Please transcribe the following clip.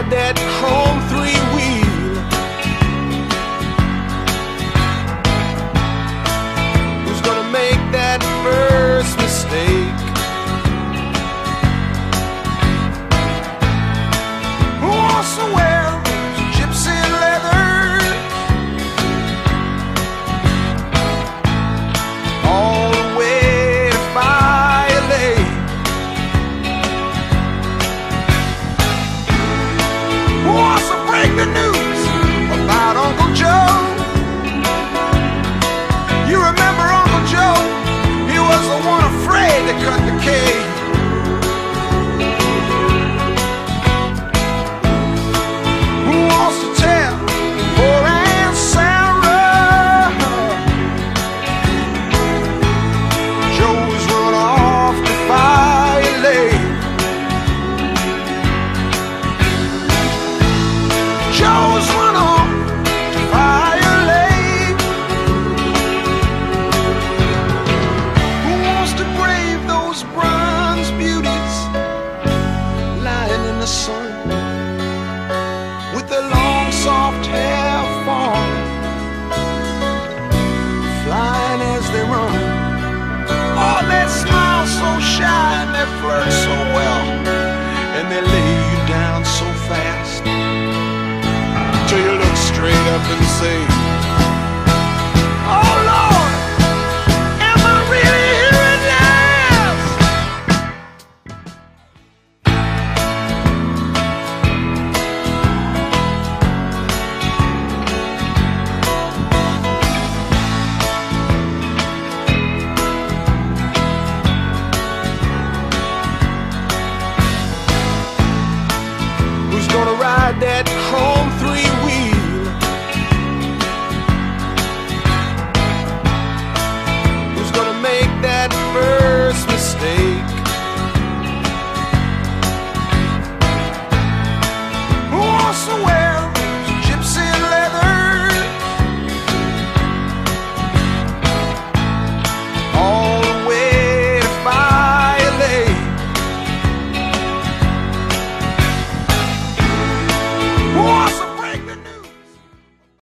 ride that chrome three-wheel. Who's gonna make that first mistake? Who wants to wear gypsy leather all the way to Fire Lake? Who wants to break the news about Uncle Joe? You remember Uncle Joe? He was the one afraid to cut the cake. Who wants to tell poor Aunt Sarah Joe's run off to Fire Lake? Joe's run off to Fire Lake. Who wants to brave those bronze beauties lying in the sun, with their long soft hair falling, flying as they run? Oh, they smile so shy and they flirt so well, and they lay you down so fast till you look straight up and say,